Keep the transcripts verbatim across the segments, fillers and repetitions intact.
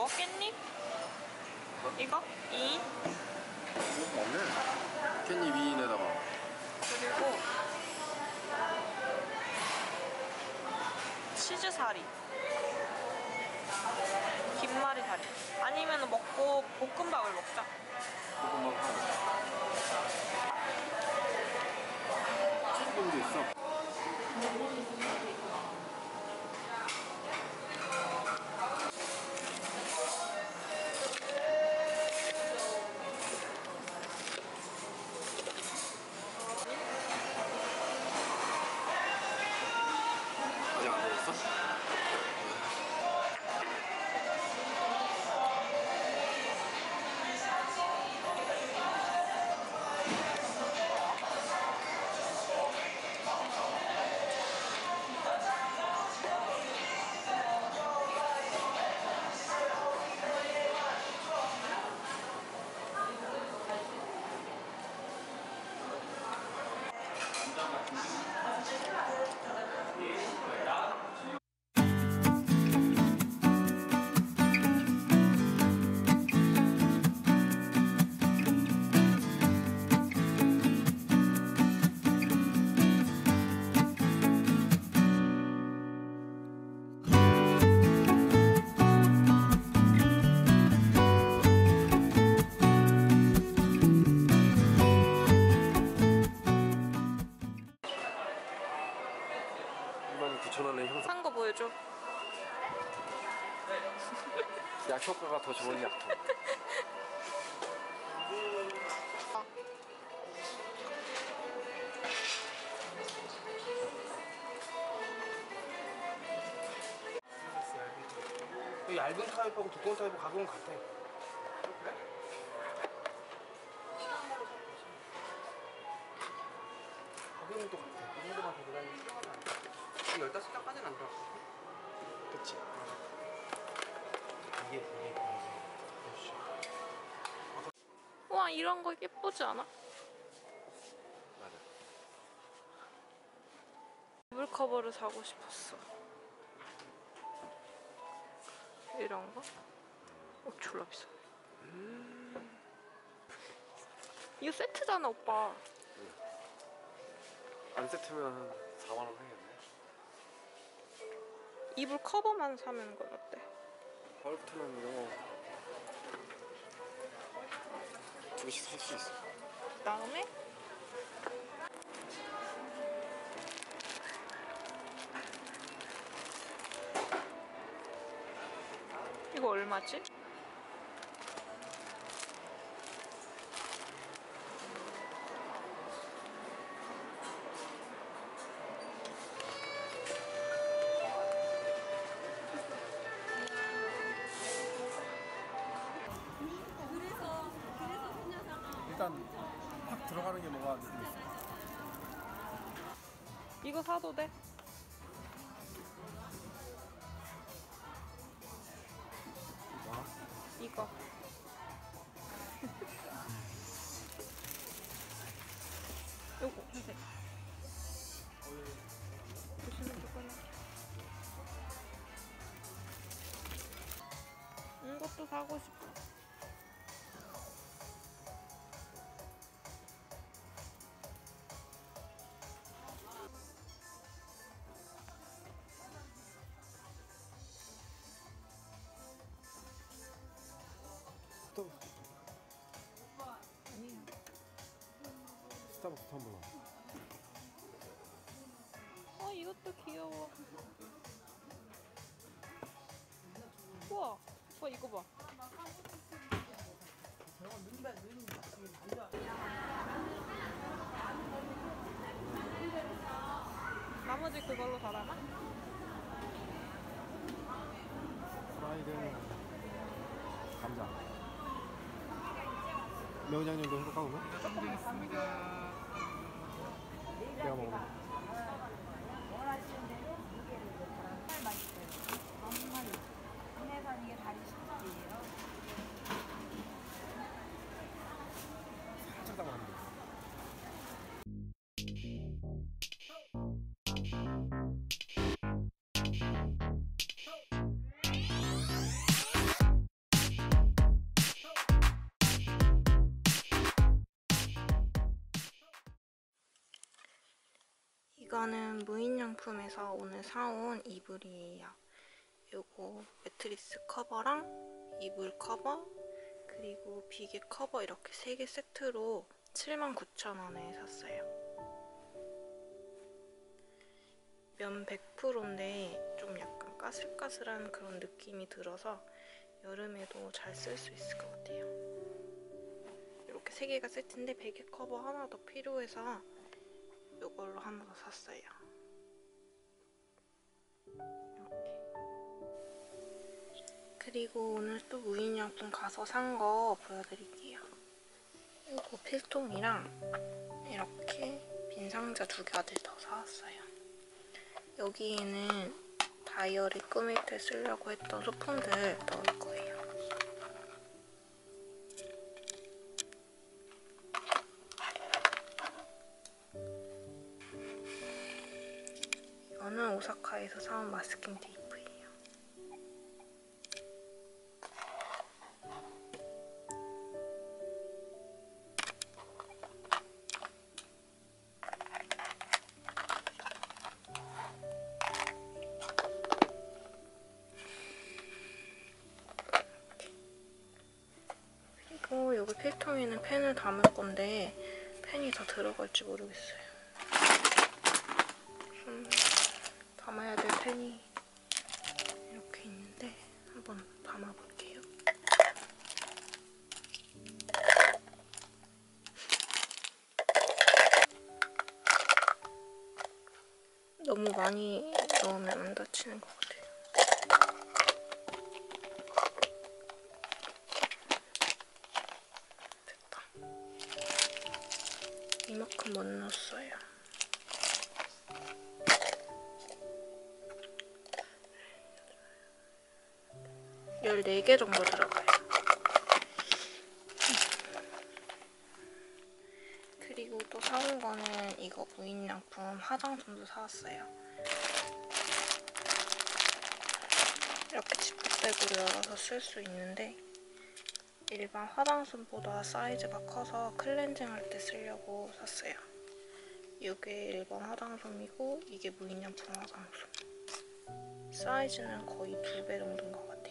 깻잎? 이거? 이인? 맞네. 깻잎 이인에다가 그리고 치즈사리, 김말이 사리. 아니면 먹고 볶음밥을 먹자. 볶음밥 하고 튀김도 있어. 아직 안 되었어? 이만 구천 원의 형상. 산 거 보여줘. 약 효과가 더 좋은 약품. 얇은 타입하고 두꺼운 타입하고 가격은 같아. 그래? 가격은 또 같아. 이 정도만 더 들어가면 필요하지 않아. 열다섯 장까지는 안 들어가. 그치? 이게 이게 그거지. 와, 이런 거 예쁘지 않아? 맞아. 이불 커버를 사고 싶었어. 이런 거? 어, 졸라 비싸. 음... 이거 세트잖아, 오빠. 안 세트면 사만 원 하겠네. 이불 커버만 사면 건 어때? 헐트는 이거 두 개씩 살 수 있어. 그다음에 이거 얼마지? 일단 확 들어가는 게 뭐가 느낌 있어. 이거 사도 돼? 뭐? 이거. 요거 주세요. 보시면 좋구나. 이것도 사고 싶어. 스타벅스. 아니. 스타벅스 텀블러. 어, 이것도 귀여워. 우와, 오빠 이거 봐. 나머지 그걸로 달아나? 프라이드 감자. 매운양념도 해볼까 그러면? 깜짝이습니다. 내가 먹어봐. 원하시는 대로 무게를 정말 맛있어요. 정말 국내산 이게 다리 십육이에요. 살짝 담아면 돼. 이거는 무인양품에서 오늘 사온 이불이에요. 요거 매트리스 커버랑 이불 커버 그리고 비계 커버 이렇게 세 개 세트로 칠만 구천 원에 샀어요. 면 백 퍼센트인데 좀 약간 까슬까슬한 그런 느낌이 들어서 여름에도 잘 쓸 수 있을 것 같아요. 이렇게 세 개가 세트인데 베개 커버 하나 더 필요해서 이걸로 하나 더 샀어요. 이렇게. 그리고 오늘 또 무인양품 가서 산 거 보여드릴게요. 이거 필통이랑 이렇게 빈 상자 두 개를 더 사왔어요. 여기에는 다이어리 꾸밀 때 쓰려고 했던 소품들 넣을 거예요. 이거는 오사카에서 사온 마스킹 테이프예요. 그리고 여기 필통에는 펜을 담을 건데 펜이 다 들어갈지 모르겠어요. 좀 담아야 될 펜이 이렇게 있는데 한번 담아볼게요. 너무 많이 넣으면 안 닫히는 것 같아요. 됐다. 이만큼 못 넣었어요. 열네 개 정도 들어가요. 그리고 또 사온 거는 이거 무인양품 화장솜도 사왔어요. 이렇게 지퍼백으로 열어서 쓸 수 있는데 일반 화장솜보다 사이즈가 커서 클렌징 할 때 쓰려고 샀어요. 이게 일반 화장솜이고 이게 무인양품 화장솜. 사이즈는 거의 두 배 정도인 것 같아요.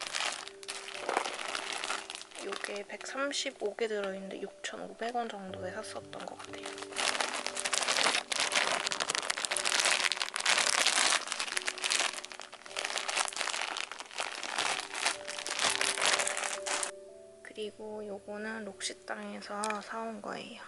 이게 백삼십오 개 들어있는데 육천오백 원 정도에 샀었던 것 같아요. 그리고 요거는 록시땅에서 사온 거예요.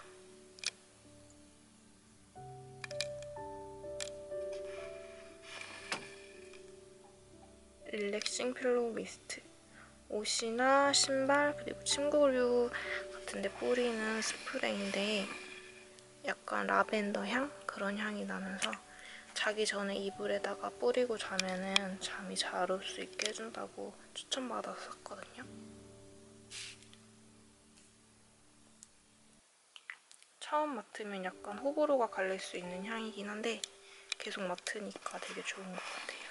릴렉싱 필로우 미스트. 옷이나 신발 그리고 침구류 같은 데 뿌리는 스프레이인데 약간 라벤더 향? 그런 향이 나면서 자기 전에 이불에다가 뿌리고 자면은 잠이 잘 올 수 있게 해준다고 추천받아서 샀거든요. 처음 맡으면 약간 호불호가 갈릴 수 있는 향이긴 한데 계속 맡으니까 되게 좋은 것 같아요.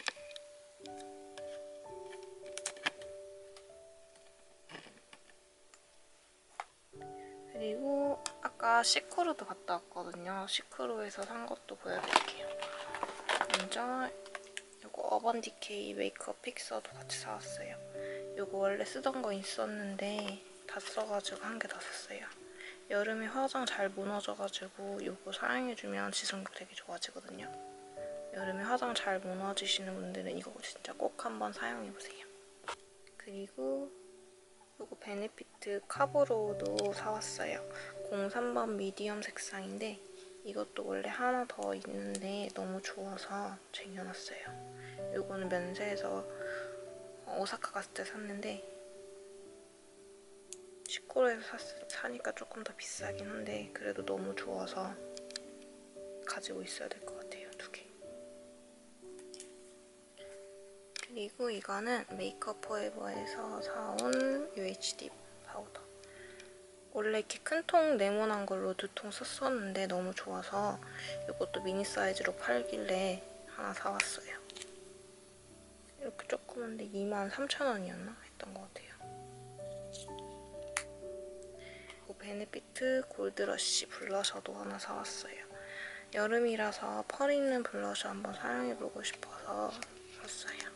그리고 아까 시크루도 갔다 왔거든요. 시크루에서 산 것도 보여드릴게요. 먼저 이거 어반디케이 메이크업 픽서도 같이 사왔어요. 이거 원래 쓰던 거 있었는데 다 써가지고 한 개 더 샀어요. 여름에 화장 잘 무너져가지고 이거 사용해주면 지속력 되게 좋아지거든요. 여름에 화장 잘 무너지시는 분들은 이거 진짜 꼭 한번 사용해보세요. 그리고 이거 베네피트 카브로우도 사왔어요. 공삼 번 미디엄 색상인데 이것도 원래 하나 더 있는데 너무 좋아서 쟁여놨어요. 이거는 면세에서 오사카 갔을 때 샀는데 시코로에서 사니까 조금 더 비싸긴 한데 그래도 너무 좋아서 가지고 있어야 될 것 같아요. 두 개. 그리고 이거는 메이크업 포에버에서 사온 유에이치디 파우더. 원래 이렇게 큰 통 네모난 걸로 두 통 썼었는데 너무 좋아서 이것도 미니 사이즈로 팔길래 하나 사왔어요. 이렇게 조그만데 이만 삼천 원이었나? 했던 것 같아요. 그리고 베네피트 골드러쉬 블러셔도 하나 사왔어요. 여름이라서 펄 있는 블러셔 한번 사용해보고 싶어서 샀어요.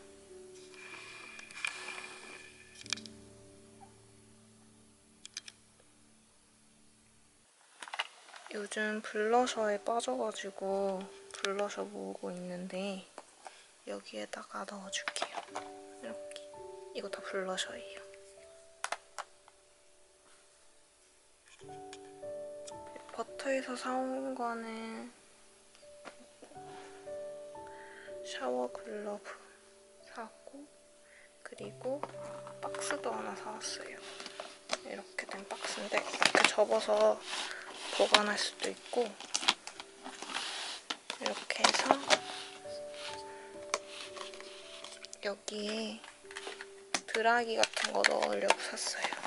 요즘 블러셔에 빠져가지고 블러셔 모으고 있는데 여기에다가 넣어줄게요. 이렇게. 이거 다 블러셔예요. 버터에서 사온 거는 샤워 글러브 사왔고, 그리고 박스도 하나 사왔어요. 이렇게 된 박스인데 이렇게 접어서 보관할 수도 있고, 이렇게 해서 여기에 드라기 같은 거 넣으려고 샀어요.